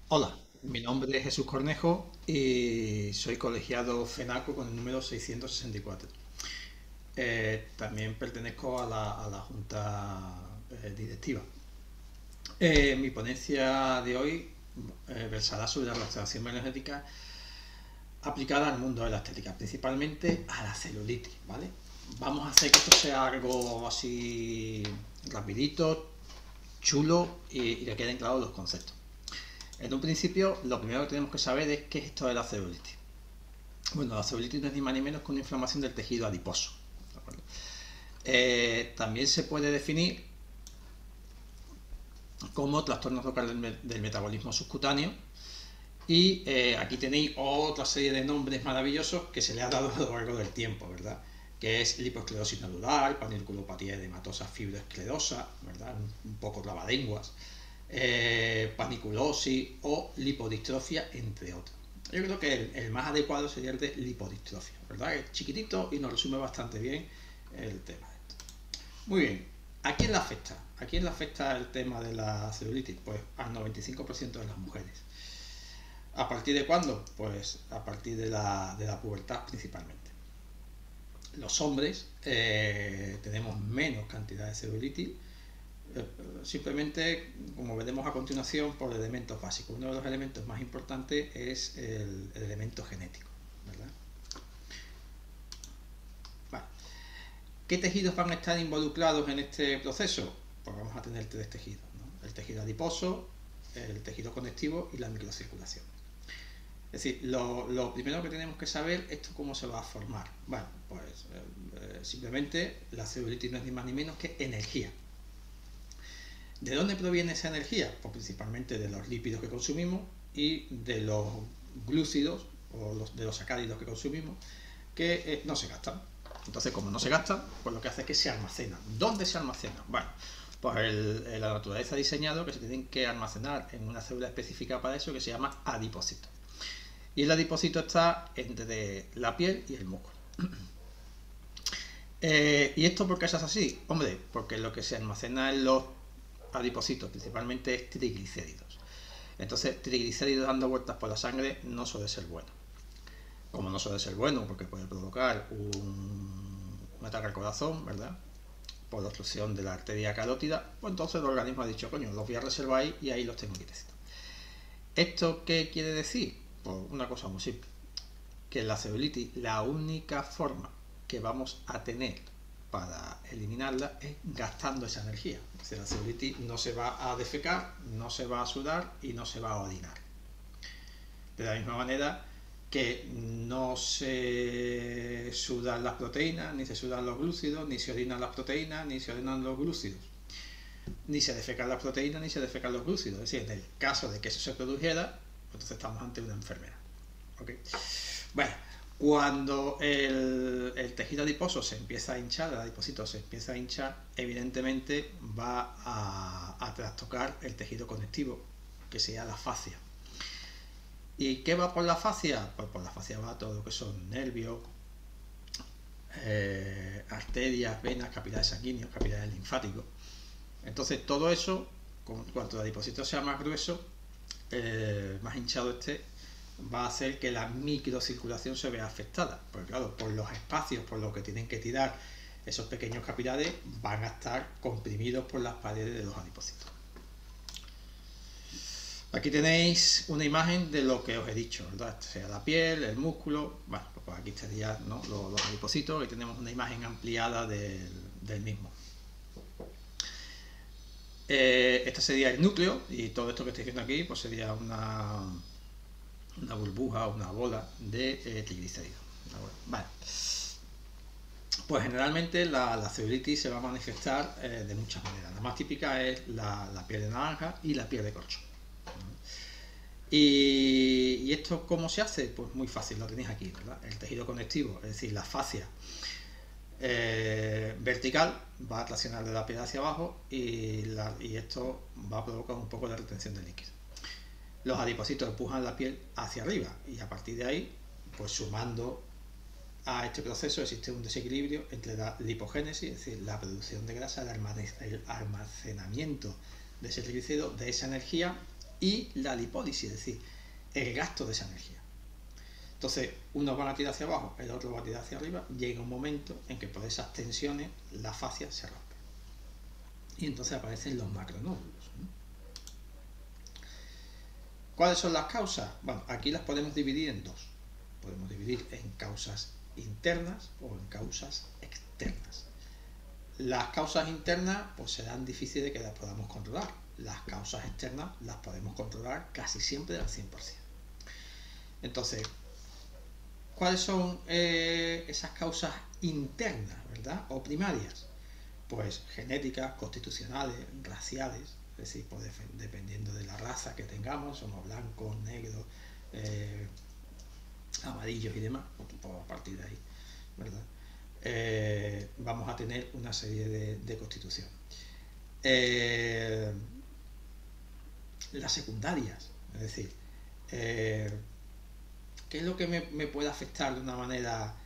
Hola, mi nombre es Jesús Cornejo y soy colegiado FENACO con el número 664. También pertenezco a la Junta Directiva. Mi ponencia de hoy versará sobre la restauración energética aplicada al mundo de la estética, principalmente a la celulitis, ¿vale? Vamos a hacer que esto sea algo así rapidito, chulo y que queden claros los conceptos. En un principio, lo primero que tenemos que saber es qué es esto de la celulitis. Bueno, la celulitis no es ni más ni menos que una inflamación del tejido adiposo. ¿De acuerdo? También se puede definir como trastorno local del metabolismo subcutáneo. Y aquí tenéis otra serie de nombres maravillosos que se le ha dado a lo largo del tiempo, ¿verdad? Que es lipoesclerosis nodular, panirculopatía edematosa fibroesclerosa, ¿verdad? Un poco trabalenguas, paniculosis o lipodistrofia, entre otros. Yo creo que el más adecuado sería el de lipodistrofia, ¿verdad? Es chiquitito y nos resume bastante bien el tema. Muy bien, ¿a quién le afecta? ¿A quién le afecta el tema de la celulitis? Pues al 95% de las mujeres. ¿A partir de cuándo? Pues a partir de la pubertad principalmente. Los hombres tenemos menos cantidad de celulitis, simplemente, como veremos a continuación, por elementos básicos. Uno de los elementos más importantes es el elemento genético, ¿verdad? Vale. ¿Qué tejidos van a estar involucrados en este proceso? Pues vamos a tener tres tejidos, ¿no? El tejido adiposo, el tejido conectivo y la microcirculación. Es decir, lo primero que tenemos que saber es cómo se va a formar. Bueno, pues simplemente la celulitis no es ni más ni menos que energía. ¿De dónde proviene esa energía? Pues principalmente de los lípidos que consumimos y de los glúcidos o de los sacáridos que consumimos que no se gastan. Entonces, como no se gastan, pues lo que hace es que se almacenan. ¿Dónde se almacenan? Bueno, pues la naturaleza ha diseñado que se tienen que almacenar en una célula específica para eso que se llama adipocito. Y el adipocito está entre la piel y el músculo. ¿Y esto por qué es así? Hombre, porque lo que se almacena en los adipocitos principalmente es triglicéridos. Entonces, triglicéridos dando vueltas por la sangre no suele ser bueno. Como no suele ser bueno, porque puede provocar un ataque al corazón, ¿verdad? Por obstrucción de la arteria carótida, pues entonces el organismo ha dicho, coño, los voy a reservar ahí y ahí los tengo quietecitos. ¿Esto qué quiere decir? Pues una cosa muy simple, que la celulitis, la única forma que vamos a tener para eliminarla es gastando esa energía. O sea, la celulitis no se va a defecar, no se va a sudar y no se va a orinar. De la misma manera que no se sudan las proteínas, ni se sudan los glúcidos, ni se orinan las proteínas, ni se orinan los glúcidos, ni se defecan las proteínas, ni se defecan los glúcidos. Es decir, en el caso de que eso se produjera, entonces estamos ante una enfermedad. ¿Okay? Bueno, cuando el tejido adiposo se empieza a hinchar, el adipocito se empieza a hinchar, evidentemente va a trastocar el tejido conectivo, que sería la fascia. ¿Y qué va por la fascia? Pues por la fascia va todo lo que son nervios, arterias, venas, capilares sanguíneos, capilares linfáticos. Entonces todo eso, cuanto el adipocito sea más grueso, más hinchado esté, va a hacer que la microcirculación se vea afectada. Porque claro, por los espacios por los que tienen que tirar esos pequeños capilares, van a estar comprimidos por las paredes de los adipocitos. Aquí tenéis una imagen de lo que os he dicho, ¿verdad? Sea la piel, el músculo. Bueno, pues aquí estarían, ¿no?, los adipocitos. Aquí tenemos una imagen ampliada del mismo. Este sería el núcleo y todo esto que estáis viendo aquí pues sería una burbuja, una bola de triglicéridos. Vale. Pues generalmente la celulitis se va a manifestar de muchas maneras. La más típica es la piel de naranja y la piel de corcho. ¿Y esto cómo se hace? Pues muy fácil, lo tenéis aquí, ¿verdad? El tejido conectivo, es decir, la fascia vertical va a traccionar de la piel hacia abajo y esto va a provocar un poco de retención de líquido. Los adipocitos empujan la piel hacia arriba y a partir de ahí, pues sumando a este proceso existe un desequilibrio entre la lipogénesis, es decir, la producción de grasa, el almacenamiento de ese triglicérido, de esa energía, y la lipólisis, es decir, el gasto de esa energía. Entonces, uno va a tirar hacia abajo, el otro va a tirar hacia arriba, llega un momento en que por esas tensiones la fascia se rompe. Y entonces aparecen los macronódulos. ¿Cuáles son las causas? Bueno, aquí las podemos dividir en dos. Podemos dividir en causas internas o en causas externas. Las causas internas pues serán difíciles de que las podamos controlar. Las causas externas las podemos controlar casi siempre al 100%. Entonces, ¿cuáles son esas causas internas, verdad? O primarias. Pues genéticas, constitucionales, raciales, es decir, pues dependiendo de la raza que tengamos, somos blancos, negros, amarillos y demás, pues a partir de ahí, ¿verdad? Vamos a tener una serie de constitución. Las secundarias, es decir, ¿qué es lo que me puede afectar de una manera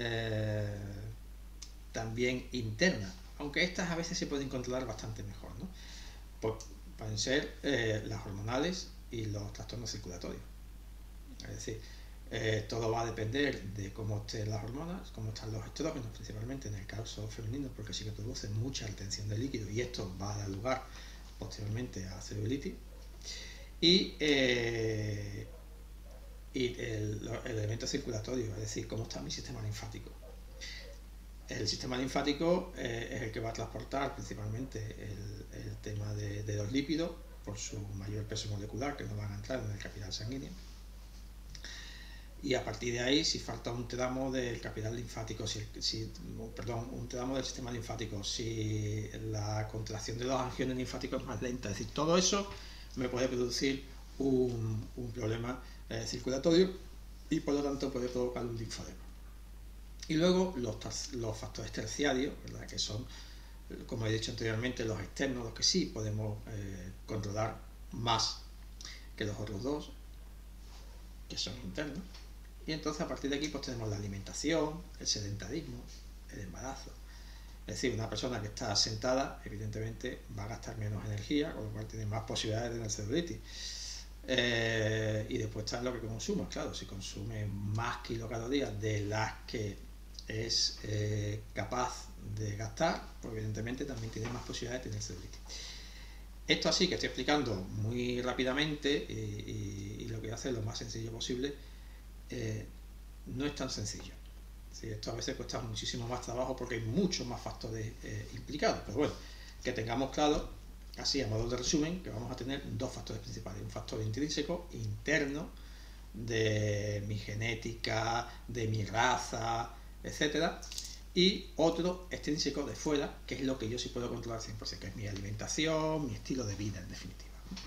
también interna? Aunque estas a veces se pueden controlar bastante mejor, ¿no? Pues pueden ser las hormonales y los trastornos circulatorios. Es decir, todo va a depender de cómo estén las hormonas, cómo están los estrógenos, principalmente en el caso femenino, porque sí que producen mucha retención de líquido y esto va a dar lugar posteriormente a celulitis. Y el elemento circulatorio, es decir, cómo está mi sistema linfático. El sistema linfático es el que va a transportar principalmente el tema de los lípidos por su mayor peso molecular, que no van a entrar en el capilar sanguíneo. Y a partir de ahí, si falta un tramo del capilar linfático, un tramo del sistema linfático, si la contracción de los angiones linfáticos es más lenta, es decir, todo eso me puede producir un problema circulatorio y por lo tanto puede provocar un linfodema. Y luego los factores terciarios, ¿verdad? Que son, como he dicho anteriormente, los externos, los que sí podemos controlar más que los otros dos, que son internos. Y entonces a partir de aquí pues tenemos la alimentación, el sedentarismo, el embarazo. Es decir, una persona que está sentada evidentemente va a gastar menos energía, con lo cual tiene más posibilidades de tener celulitis. Y después está lo que consuma, claro, si consume más kilocalorías de las que es capaz de gastar, pues evidentemente también tiene más posibilidades de tener celulitis. Esto así que estoy explicando muy rápidamente y lo que voy a hacer lo más sencillo posible, no es tan sencillo. ¿Sí? Esto a veces cuesta muchísimo más trabajo porque hay muchos más factores implicados, pero bueno, que tengamos claro, así a modo de resumen, que vamos a tener dos factores principales: un factor intrínseco, interno, de mi genética, de mi raza, etcétera, y otro extrínseco de fuera, que es lo que yo sí puedo controlar 100%, que es mi alimentación, mi estilo de vida en definitiva.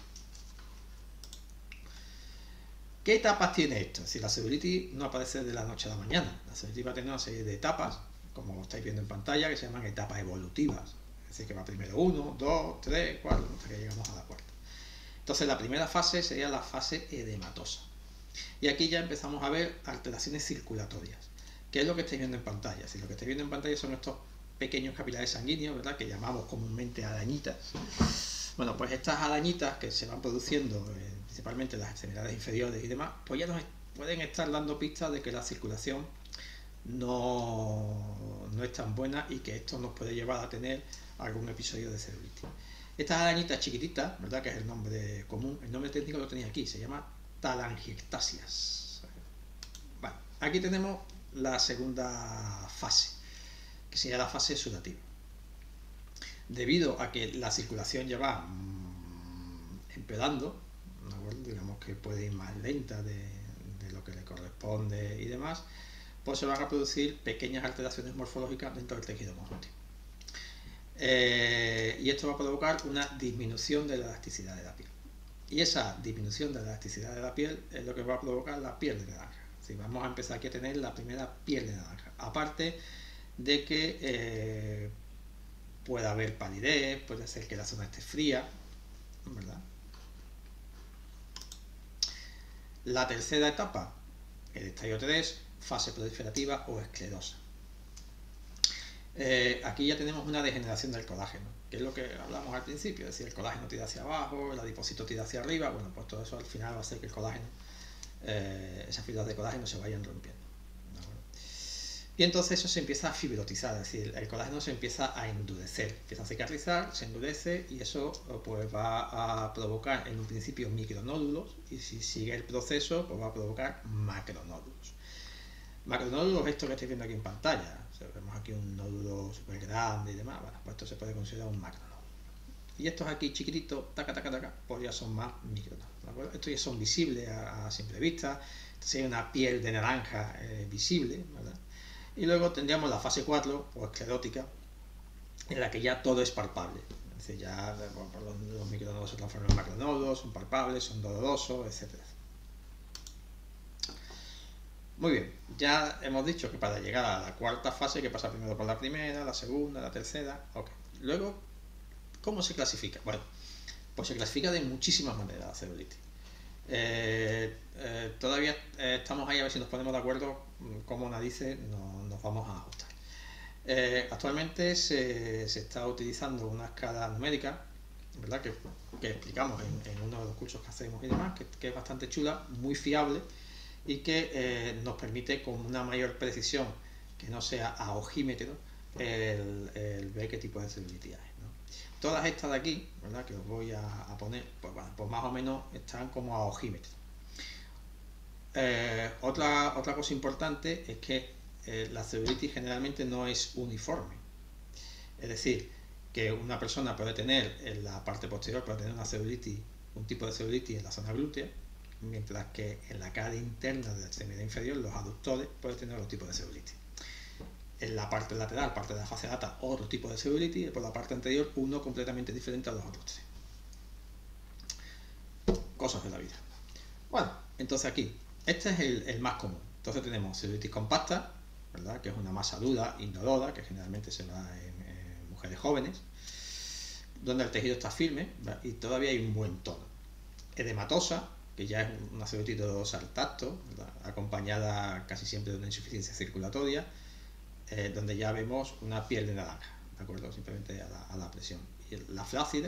¿Qué etapas tiene esto? Es decir, la celulitis no aparece de la noche a la mañana. La celulitis va a tener una serie de etapas, como estáis viendo en pantalla, que se llaman etapas evolutivas. Es decir, que va primero 1, 2, 3, 4, hasta que llegamos a la cuarta. Entonces, la primera fase sería la fase edematosa. Y aquí ya empezamos a ver alteraciones circulatorias. ¿Qué es lo que estáis viendo en pantalla? Si lo que estáis viendo en pantalla son estos pequeños capilares sanguíneos, ¿verdad?, que llamamos comúnmente arañitas. Bueno, pues estas arañitas que se van produciendo principalmente en las extremidades inferiores y demás, pues ya nos pueden estar dando pistas de que la circulación no es tan buena y que esto nos puede llevar a tener algún episodio de celulitis. Estas arañitas chiquititas, ¿verdad?, que es el nombre común, el nombre técnico lo tenéis aquí, se llama telangiectasias. Bueno, aquí tenemos la segunda fase, que sería la fase sudativa. Debido a que la circulación ya va empeorando, digamos que puede ir más lenta de lo que le corresponde y demás, pues se van a producir pequeñas alteraciones morfológicas dentro del tejido conjuntivo. Y esto va a provocar una disminución de la elasticidad de la piel. Y esa disminución de la elasticidad de la piel es lo que va a provocar la piel de naranja. Así, vamos a empezar aquí a tener la primera piel de naranja. Aparte de que puede haber palidez, puede ser que la zona esté fría, ¿verdad? La tercera etapa, el estadio 3, fase proliferativa o esclerosa. Aquí ya tenemos una degeneración del colágeno, que es lo que hablamos al principio, es decir, el colágeno tira hacia abajo, el adipocito tira hacia arriba, bueno, pues todo eso al final va a hacer que el colágeno, esas fibras de colágeno se vayan rompiendo. Y entonces eso se empieza a fibrotizar, es decir, el colágeno se empieza a endurecer, empieza a cicatrizar, se endurece y eso pues va a provocar en un principio micronódulos y si sigue el proceso pues va a provocar macronódulos. Macronódulos, esto que estáis viendo aquí en pantalla, o sea, vemos aquí un nódulo súper grande y demás, bueno, pues esto se puede considerar un macronódulo. Y estos aquí chiquititos, taca, taca, taca, pues ya son más micronódulos. Estos ya son visibles a simple vista, entonces hay una piel de naranja visible, ¿verdad? Y luego tendríamos la fase 4, o esclerótica, en la que ya todo es palpable. Es decir, ya los micronodos se transforman en macronodos, son palpables, son dolorosos, etc. Muy bien, ya hemos dicho que para llegar a la cuarta fase hay que pasar primero por la primera, la segunda, la tercera. Ok. Luego, ¿cómo se clasifica? Bueno, pues se clasifica de muchísimas maneras la celulitis. Todavía estamos ahí a ver si nos ponemos de acuerdo cómo narices nos vamos a ajustar. Actualmente se está utilizando una escala numérica, ¿verdad? Que explicamos en uno de los cursos que hacemos y demás, que es bastante chula, muy fiable y que nos permite con una mayor precisión, que no sea a ojímetro, el ver qué tipo de celulitis hay. Todas estas de aquí, ¿verdad?, que os voy a poner, pues, bueno, pues más o menos están como a ojímetro. Otra cosa importante es que la celulitis generalmente no es uniforme. Es decir, que una persona puede tener en la parte posterior, puede tener una celulitis, un tipo de celulitis en la zona glútea, mientras que en la cara interna de la extremidad inferior, los aductores, puede tener otro tipo de celulitis. En la parte lateral, parte de la fase lata, otro tipo de celulitis, y por la parte anterior, uno completamente diferente a los otros tres. Cosas de la vida. Bueno, entonces aquí, este es el más común. Entonces tenemos celulitis compacta, ¿verdad?, que es una masa dura, indolora, que generalmente se da en mujeres jóvenes, donde el tejido está firme, ¿verdad?, y todavía hay un buen tono. Edematosa, que ya es una celulitis dolorosa al tacto, ¿verdad?, acompañada casi siempre de una insuficiencia circulatoria, donde ya vemos una piel de naranja, ¿de acuerdo? Simplemente a la presión. Y la flácida,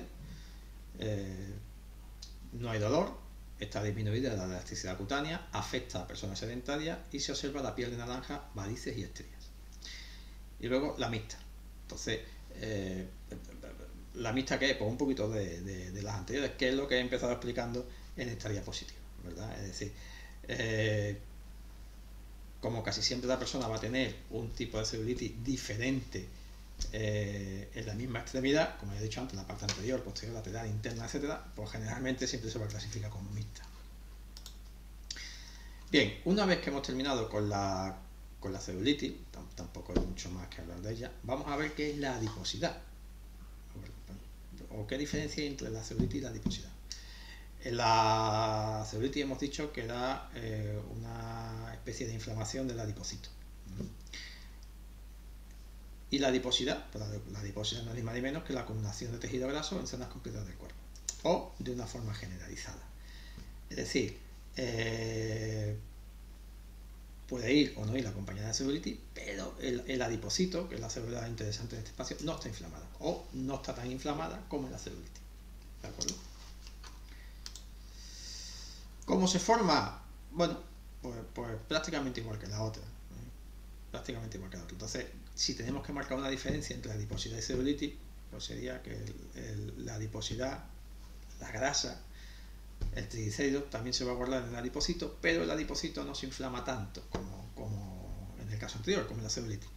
no hay dolor, está disminuida la elasticidad cutánea, afecta a personas sedentarias y se observa la piel de naranja, varices y estrías. Y luego la mixta. Entonces, la mixta, ¿qué es? Pues un poquito de las anteriores, que es lo que he empezado explicando en esta diapositiva, ¿verdad? Es decir, como casi siempre la persona va a tener un tipo de celulitis diferente en la misma extremidad, como ya he dicho antes, la parte anterior, posterior, lateral, interna, etcétera, pues generalmente siempre se va a clasificar como mixta. Bien, una vez que hemos terminado con la celulitis, tampoco hay mucho más que hablar de ella, vamos a ver qué es la adiposidad, o qué diferencia hay entre la celulitis y la adiposidad. En la celulitis hemos dicho que era una especie de inflamación del adipocito. Y la adiposidad, pues la adiposidad no es ni más ni menos que la acumulación de tejido graso en zonas concretas del cuerpo, o de una forma generalizada. Es decir, puede ir o no ir acompañada de celulitis, pero el adipocito, que es la célula interesante en este espacio, no está inflamada, o no está tan inflamada como en la celulitis. ¿De acuerdo? ¿Cómo se forma? Bueno, pues prácticamente igual que la otra. Prácticamente igual que la otra. Entonces, si tenemos que marcar una diferencia entre adiposidad y celulitis, pues sería que la adiposidad, la grasa, el triglicérido también se va a guardar en el adipocito, pero el adipocito no se inflama tanto como en el caso anterior, como en la celulitis.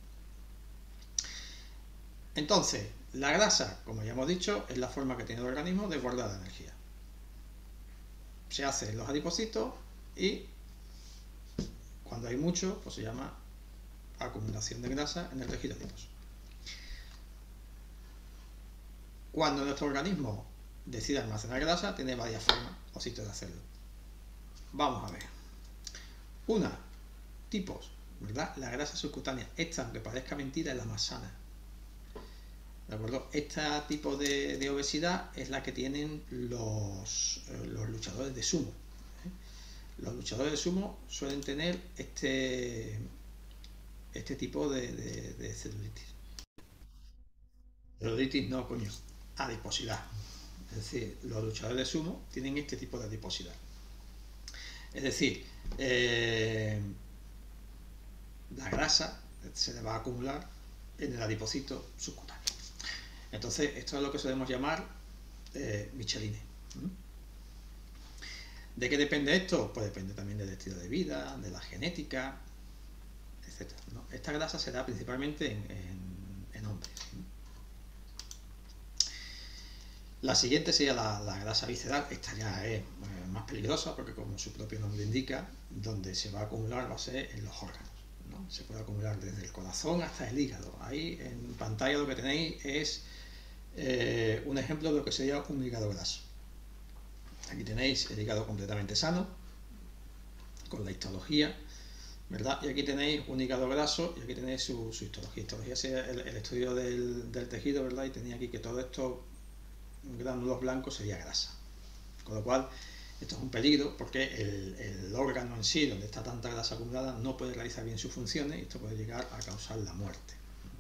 Entonces, la grasa, como ya hemos dicho, es la forma que tiene el organismo de guardar la energía. Se hace en los adipocitos y cuando hay mucho, pues se llama acumulación de grasa en el tejido adiposo. Cuando nuestro organismo decide almacenar grasa, tiene varias formas o sitios de hacerlo. Vamos a ver. Una, tipos, ¿verdad? La grasa subcutánea, esta, aunque parezca mentira, es la más sana. ¿De acuerdo? Este tipo de obesidad es la que tienen los luchadores de sumo. Los luchadores de sumo suelen tener este tipo de celulitis. Celulitis no, coño, adiposidad. Es decir, los luchadores de sumo tienen este tipo de adiposidad. Es decir, la grasa se le va a acumular en el adipocito subcutáneo. Entonces, esto es lo que solemos llamar Micheline. ¿De qué depende esto? Pues depende también del estilo de vida, de la genética, etc. ¿no? Esta grasa se da principalmente en hombres. La siguiente sería la grasa visceral. Esta ya es más peligrosa porque, como su propio nombre indica, donde se va a acumular va a ser en los órganos, ¿no? Se puede acumular desde el corazón hasta el hígado. Ahí en pantalla lo que tenéis es un ejemplo de lo que sería un hígado graso. Aquí tenéis el hígado completamente sano, con la histología, ¿verdad? Y aquí tenéis un hígado graso y aquí tenéis su histología. Histología es el estudio del tejido, ¿verdad? Y tenía aquí que todo esto gránulos blancos sería grasa. Con lo cual, esto es un peligro porque el órgano en sí, donde está tanta grasa acumulada, no puede realizar bien sus funciones y esto puede llegar a causar la muerte.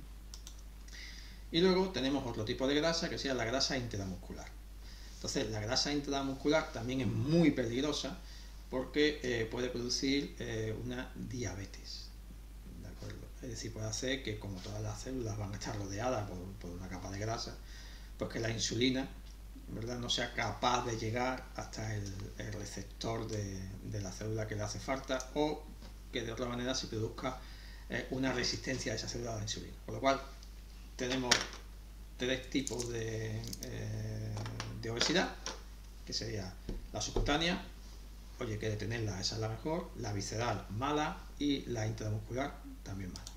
Y luego tenemos otro tipo de grasa que sería la grasa intramuscular. Entonces, la grasa intramuscular también es muy peligrosa porque puede producir una diabetes. ¿De acuerdo? Es decir, puede hacer que, como todas las células van a estar rodeadas por una capa de grasa, pues que la insulina, ¿verdad?, no sea capaz de llegar hasta el receptor de la célula que le hace falta, o que de otra manera se produzca una resistencia a esa célula a la insulina. Por lo cual tenemos tres tipos de obesidad, que sería la subcutánea, oye, que hay que tenerla, esa es la mejor, la visceral mala y la intramuscular también mala.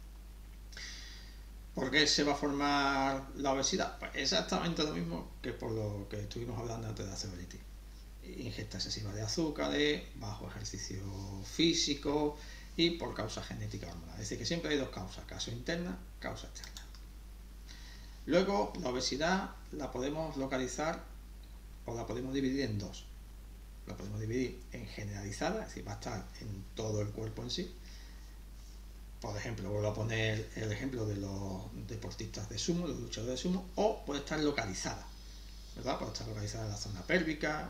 ¿Por qué se va a formar la obesidad? Pues exactamente lo mismo que por lo que estuvimos hablando antes de la celulitis. Ingesta excesiva de azúcares, bajo ejercicio físico y por causa genética hormonal. Es decir, que siempre hay dos causas, causa interna, causa externa. Luego, la obesidad la podemos localizar o la podemos dividir en dos. La podemos dividir en generalizada, es decir, va a estar en todo el cuerpo en sí. Por ejemplo, vuelvo a poner el ejemplo de los deportistas de sumo, los luchadores de sumo, o puede estar localizada, ¿verdad? Puede estar localizada en la zona pélvica,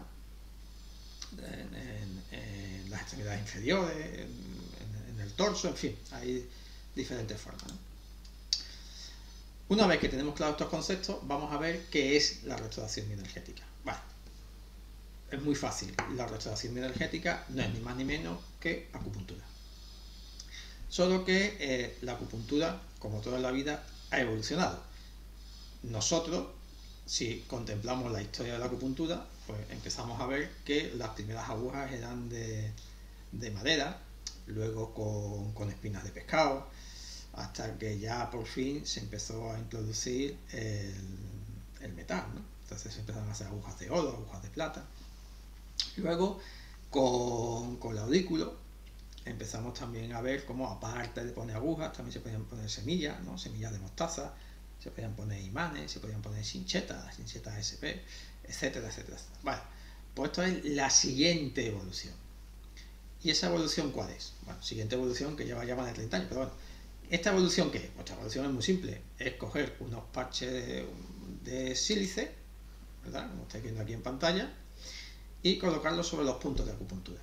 en las extremidades inferiores, en el torso, en fin, hay diferentes formas, ¿no? Una vez que tenemos claros estos conceptos, vamos a ver qué es la restauración bioenergética. Vale, es muy fácil. La restauración bioenergética no es ni más ni menos que acupuntura. Solo que la acupuntura, como toda la vida, ha evolucionado. Nosotros, si contemplamos la historia de la acupuntura, pues empezamos a ver que las primeras agujas eran de madera, luego con espinas de pescado, hasta que ya por fin se empezó a introducir el metal, ¿no? Entonces se empezaron a hacer agujas de oro, agujas de plata. Luego, con el audículo, empezamos también a ver cómo, aparte de poner agujas, también se podían poner semillas, ¿no? Semillas de mostaza, se podían poner imanes, se podían poner sinchetas SP, etcétera, etcétera. Vale, pues esto es la siguiente evolución. ¿Y esa evolución cuál es? Bueno, siguiente evolución que lleva ya más de 30 años, pero bueno, ¿esta evolución qué es? Nuestra evolución es muy simple, es coger unos parches de sílice, ¿verdad?, como estáis viendo aquí en pantalla, y colocarlos sobre los puntos de acupuntura.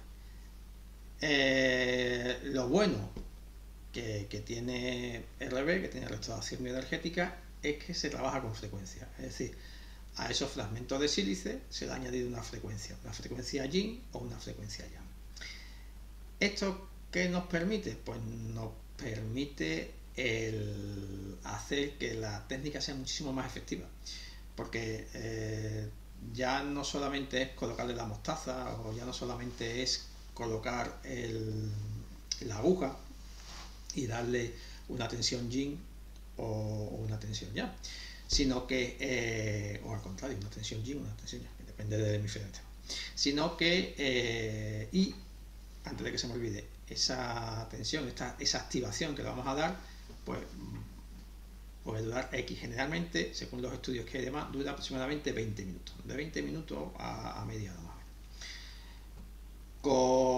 Lo bueno que tiene RB, que tiene restauración bioenergética, es que se trabaja con frecuencia. Es decir, a esos fragmentos de sílice se le ha añadido una frecuencia yin o una frecuencia yang. ¿Esto qué nos permite? Pues nos permite hacer que la técnica sea muchísimo más efectiva, porque ya no solamente es colocarle la mostaza, o ya no solamente es colocar la aguja y darle una tensión yin o una tensión yang, sino que, o al contrario, una tensión yin o una tensión yang, que depende del hemisferio, sino que, y antes de que se me olvide, esa tensión, esa activación que le vamos a dar, pues puede durar X. Generalmente, según los estudios que hay demás, dura aproximadamente 20 minutos, de 20 minutos a media hora más o menos. Con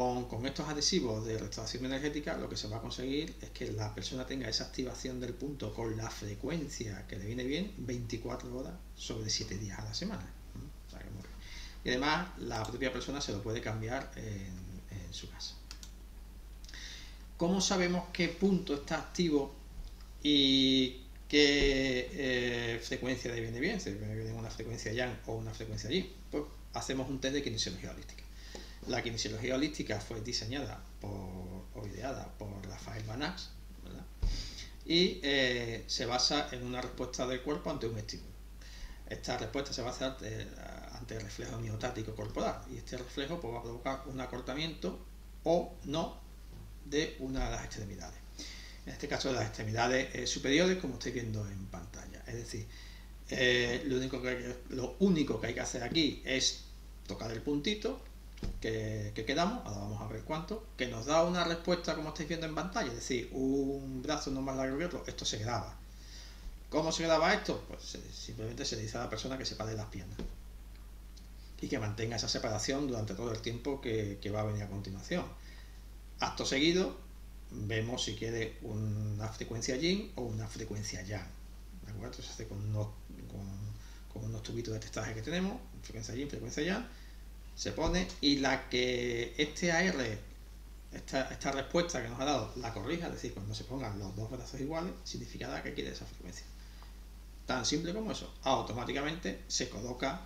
estos adhesivos de restauración energética lo que se va a conseguir es que la persona tenga esa activación del punto con la frecuencia que le viene bien 24 horas sobre 7 días a la semana. O sea, y además la propia persona se lo puede cambiar en su casa. ¿Cómo sabemos qué punto está activo y qué frecuencia le viene bien? Si le viene una frecuencia yang o una frecuencia yin, pues hacemos un test de kinesiología holística. La kinesiología holística fue diseñada o ideada por Rafael Banach, ¿verdad? Y se basa en una respuesta del cuerpo ante un estímulo. Esta respuesta se basa ante el reflejo miotático corporal, y este reflejo pues, va a provocar un acortamiento o no de una de las extremidades. En este caso de las extremidades superiores, como estáis viendo en pantalla. Es decir, lo único que hay que hacer aquí es tocar el puntito que quedamos, ahora vamos a ver cuánto, que nos da una respuesta como estáis viendo en pantalla, es decir, un brazo no más largo que otro. Esto se graba. ¿Cómo se graba esto? Pues simplemente se le dice a la persona que separe las piernas y que mantenga esa separación durante todo el tiempo que va a venir a continuación. Acto seguido vemos si quiere una frecuencia yin o una frecuencia yang, ¿de acuerdo? Entonces se hace con unos tubitos de testaje que tenemos, frecuencia yin, frecuencia yang, se pone, y la que este AR, esta respuesta que nos ha dado, la corrija, es decir, cuando se pongan los dos brazos iguales, significará que quiere esa frecuencia. Tan simple como eso. Automáticamente se coloca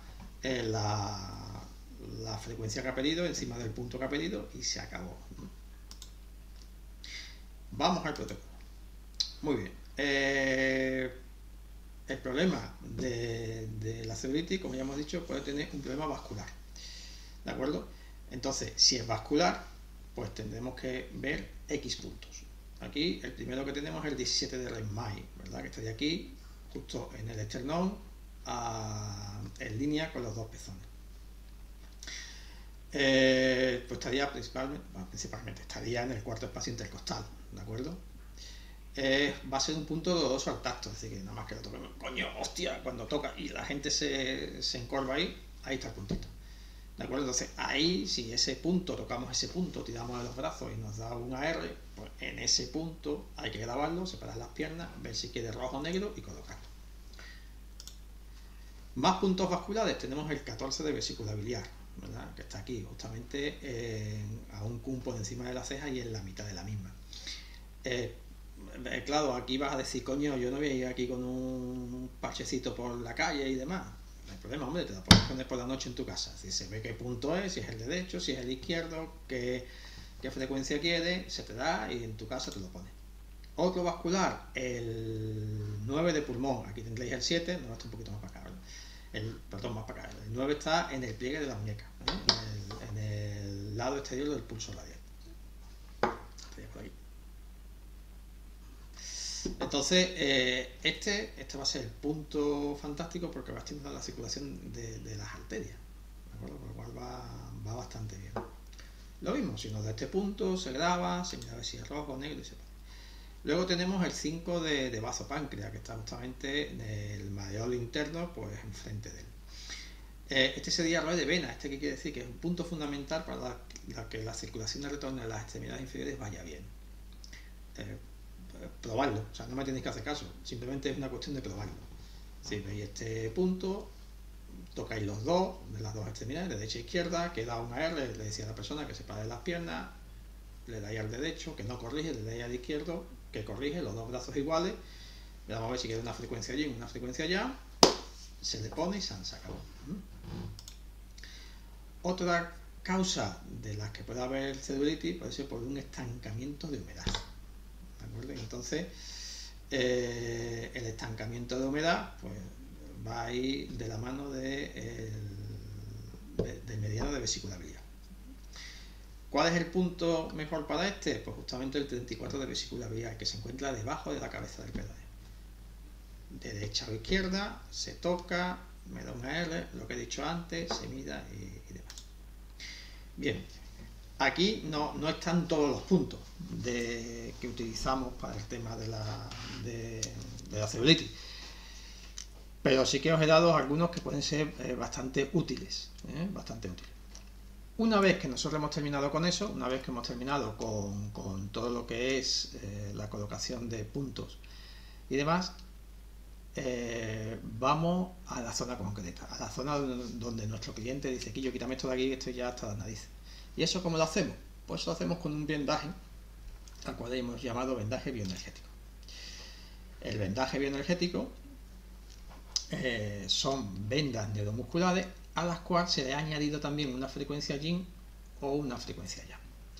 la frecuencia que ha pedido encima del punto que ha pedido y se acabó. Vamos al protocolo. Muy bien. El problema de la celulitis, como ya hemos dicho, puede tener un problema vascular. ¿De acuerdo? Entonces, si es vascular, pues tendremos que ver X puntos. Aquí el primero que tenemos es el 17 de Reitmeier, ¿verdad? Que estaría aquí, justo en el esternón, en línea con los dos pezones. Pues estaría principalmente estaría en el cuarto espacio intercostal, ¿de acuerdo? Va a ser un punto doloroso al tacto, es decir, que nada más que lo toquemos, coño, hostia, cuando toca y la gente se encorva ahí está el puntito. ¿De acuerdo? Entonces ahí, si ese punto, tocamos ese punto, tiramos de los brazos y nos da un AR, pues en ese punto hay que grabarlo, separar las piernas, ver si quiere rojo o negro y colocarlo. Más puntos vasculares, tenemos el 14 de vesícula biliar, ¿verdad? Que está aquí, justamente a un cum por encima de la ceja y en la mitad de la misma. Claro, aquí vas a decir, coño, yo no voy a ir aquí con un parchecito por la calle y demás. No hay problema, hombre, te la puedes poner por la noche en tu casa. Si se ve qué punto es, si es el derecho, si es el izquierdo, qué frecuencia quiere, se te da y en tu casa te lo pones. Otro vascular, el 9 de pulmón. Aquí tendréis el 7, no, está un poquito más para acá, ¿verdad? Perdón, más para acá. El 9 está en el pliegue de la muñeca, ¿eh? en el lado exterior del pulso radial. Por aquí. Entonces, este va a ser el punto fantástico porque va a estimular la circulación de las arterias, ¿de acuerdo? Por lo cual va bastante bien. Lo mismo, si nos da este punto, se graba, se mira a ver si es rojo o negro y se pone. Luego tenemos el 5 de vasopáncreas, que está justamente en el mareolo interno, pues enfrente de él. Este sería el de vena, que quiere decir que es un punto fundamental para que la circulación de retorno en las extremidades inferiores vaya bien. Probarlo, o sea, no me tenéis que hacer caso, simplemente es una cuestión de probarlo. Si veis este punto, tocáis los dos, de las dos extremidades, derecha e izquierda, queda una R, le decía a la persona que separe las piernas, le dais al derecho, que no corrige, le dais al izquierdo, que corrige, los dos brazos iguales, vamos a ver si quiere una frecuencia yin, una frecuencia yang, se le pone y se acabó. Otra causa de las que puede haber celulitis puede ser por un estancamiento de humedad. ¿De acuerdo? Entonces, el estancamiento de humedad pues, va a ir de la mano del mediano de vesícula biliar. ¿Cuál es el punto mejor para este? Pues justamente el 34 de vesícula biliar, que se encuentra debajo de la cabeza del pedoneo. De derecha o izquierda, se toca, me da una R, lo que he dicho antes, se mida y demás. Bien. Aquí no están todos los puntos que utilizamos para el tema de la celulitis, pero sí que os he dado algunos que pueden ser bastante útiles, Una vez que nosotros hemos terminado con eso, una vez que hemos terminado con todo lo que es la colocación de puntos y demás, vamos a la zona concreta, a la zona donde nuestro cliente dice: Quillo, quítame esto de aquí, esto ya hasta las narices. ¿Y eso cómo lo hacemos? Pues lo hacemos con un vendaje, al cual hemos llamado vendaje bioenergético. El vendaje bioenergético son vendas neuromusculares a las cuales se le ha añadido también una frecuencia yin o una frecuencia yang.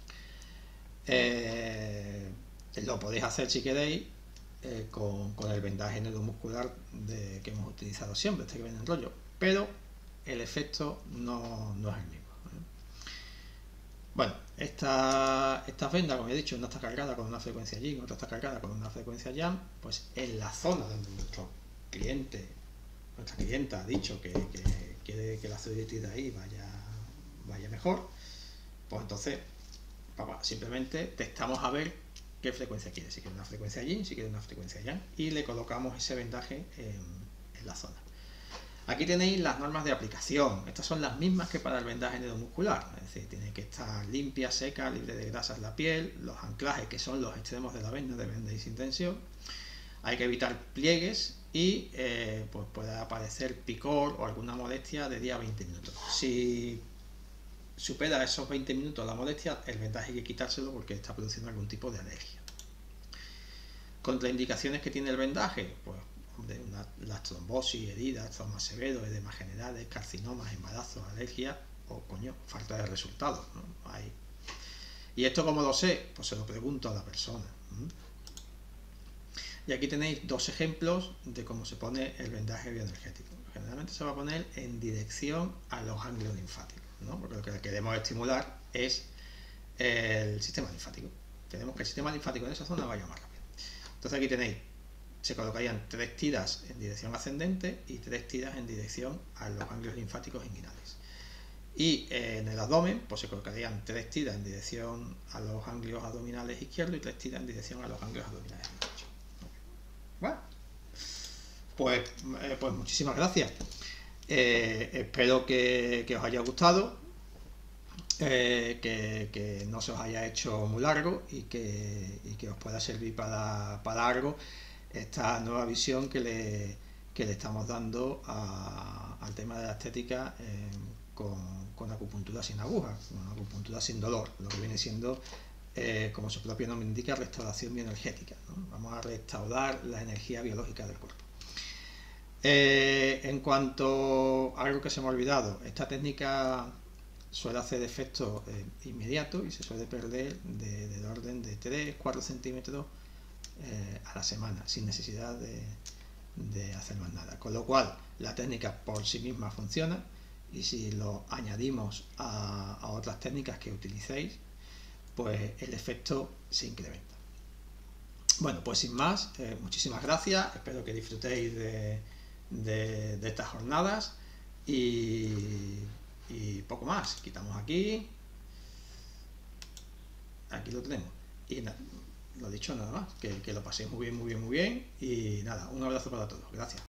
Lo podéis hacer si queréis con el vendaje neuromuscular que hemos utilizado siempre, este que viene en rollo, pero el efecto no es el mismo. Bueno, esta venda, como he dicho, una está cargada con una frecuencia yin, otra está cargada con una frecuencia yang. Pues en la zona donde nuestro cliente, nuestra clienta ha dicho que quiere que la celulitis de ahí vaya mejor, pues entonces simplemente testamos a ver qué frecuencia quiere, si quiere una frecuencia yin, si quiere una frecuencia yang, y le colocamos ese vendaje en la zona. Aquí tenéis las normas de aplicación. Estas son las mismas que para el vendaje neuromuscular, es decir, tiene que estar limpia, seca, libre de grasas la piel, los anclajes, que son los extremos de la venda, deben de ir sin tensión. Hay que evitar pliegues y pues puede aparecer picor o alguna molestia de 10 a 20 minutos. Si supera esos 20 minutos la molestia, el vendaje hay que quitárselo porque está produciendo algún tipo de alergia. Contraindicaciones que tiene el vendaje, pues las trombosis, heridas, traumas severos, edemas generales, carcinomas, embarazos, alergias o falta de resultados, ¿no? ¿Y esto cómo lo sé? Pues se lo pregunto a la persona. Y aquí tenéis dos ejemplos de cómo se pone el vendaje bioenergético. Generalmente se va a poner en dirección a los ganglios linfáticos, ¿no? Porque lo que queremos estimular es el sistema linfático. Queremos que el sistema linfático en esa zona vaya más rápido. Entonces aquí tenéis, se colocarían 3 tiras en dirección ascendente y 3 tiras en dirección a los ganglios linfáticos inguinales. Y en el abdomen, pues se colocarían 3 tiras en dirección a los ganglios abdominales izquierdos y 3 tiras en dirección a los ganglios abdominales derechos. Bueno, pues muchísimas gracias. Espero que os haya gustado, que no se os haya hecho muy largo y que os pueda servir para algo esta nueva visión que le estamos dando al tema de la estética con acupuntura sin agujas, con acupuntura sin dolor, lo que viene siendo, como su propio nombre indica, restauración bioenergética, ¿no? Vamos a restaurar la energía biológica del cuerpo. En cuanto a algo que se me ha olvidado, esta técnica suele hacer efecto inmediato y se suele perder del orden de 3-4 centímetros a la semana, sin necesidad de hacer más nada. Con lo cual, la técnica por sí misma funciona, y si lo añadimos a otras técnicas que utilicéis, pues el efecto se incrementa. Bueno, pues sin más, muchísimas gracias, espero que disfrutéis de estas jornadas y poco más. Quitamos aquí lo tenemos y nada, lo dicho, nada más, que lo paséis muy bien y nada, un abrazo para todos, gracias.